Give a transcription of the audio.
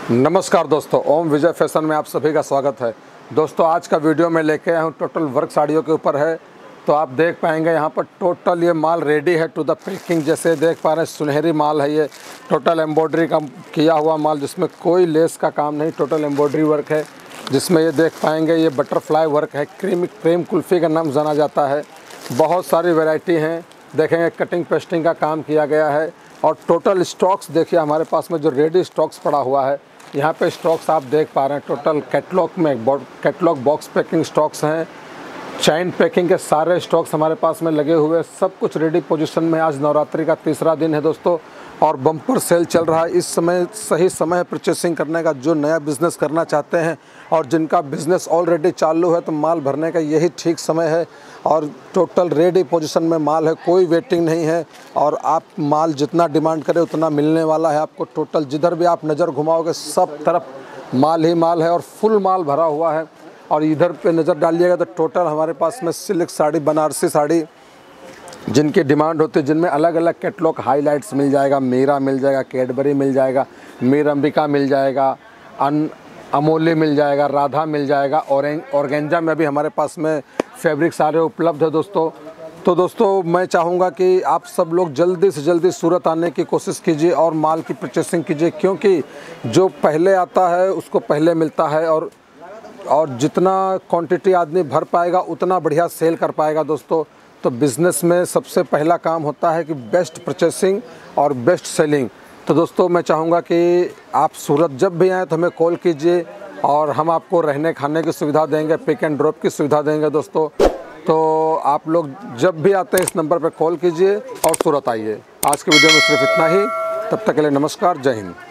नमस्कार दोस्तों, ओम विजय फैशन में आप सभी का स्वागत है। दोस्तों आज का वीडियो मैं लेके आया हूँ टोटल वर्क साड़ियों के ऊपर है। तो आप देख पाएंगे यहाँ पर टोटल ये माल रेडी है टू द पैकिंग। जैसे देख पा रहे हैं सुनहरी माल है, ये टोटल एम्ब्रॉयडरी का किया हुआ माल जिसमें कोई लेस का काम नहीं, टोटल एम्ब्रॉयडरी वर्क है। जिसमें ये देख पाएंगे ये बटरफ्लाई वर्क है, क्रीम कुल्फ़ी का नाम जाना जाता है। बहुत सारी वैरायटी हैं, देखेंगे कटिंग पेस्टिंग का काम किया गया है। और टोटल स्टॉक्स देखिए हमारे पास में जो रेडी स्टॉक्स पड़ा हुआ है, यहाँ पे स्टॉक्स आप देख पा रहे हैं। टोटल कैटलॉग में कैटलॉग बॉक्स पैकिंग स्टॉक्स हैं, चैन पैकिंग के सारे स्टॉक्स हमारे पास में लगे हुए, सब कुछ रेडी पोजीशन में। आज नवरात्रि का तीसरा दिन है दोस्तों और बम्पर सेल चल रहा है। इस समय सही समय है परचेसिंग करने का। जो नया बिज़नेस करना चाहते हैं और जिनका बिज़नेस ऑलरेडी चालू है तो माल भरने का यही ठीक समय है। और टोटल रेडी पोजीशन में माल है, कोई वेटिंग नहीं है। और आप माल जितना डिमांड करें उतना मिलने वाला है आपको। टोटल जिधर भी आप नज़र घुमाओगे सब तरफ माल ही माल है और फुल माल भरा हुआ है। और इधर पे नज़र डालिएगा तो टोटल हमारे पास में सिल्क साड़ी, बनारसी साड़ी जिनकी डिमांड होती है, जिनमें अलग अलग कैटलॉग हाइलाइट्स मिल जाएगा। मीरा मिल जाएगा, कैडबरी मिल जाएगा, मीर अंबिका मिल जाएगा, अमोली मिल जाएगा, राधा मिल जाएगा। ऑर्गेंजा में भी हमारे पास में फैब्रिक सारे उपलब्ध है दोस्तों। तो दोस्तों मैं चाहूँगा कि आप सब लोग जल्दी से जल्दी सूरत आने की कोशिश कीजिए और माल की परचेसिंग कीजिए, क्योंकि जो पहले आता है उसको पहले मिलता है। और जितना क्वांटिटी आदमी भर पाएगा उतना बढ़िया सेल कर पाएगा दोस्तों। तो बिज़नेस में सबसे पहला काम होता है कि बेस्ट परचेसिंग और बेस्ट सेलिंग। तो दोस्तों मैं चाहूँगा कि आप सूरत जब भी आएँ तो हमें कॉल कीजिए और हम आपको रहने खाने की सुविधा देंगे, पिक एंड ड्रॉप की सुविधा देंगे दोस्तों। तो आप लोग जब भी आते हैं इस नंबर पर कॉल कीजिए और सूरत आइए। आज के वीडियो में सिर्फ इतना ही। तब तक के लिए नमस्कार, जय हिंद।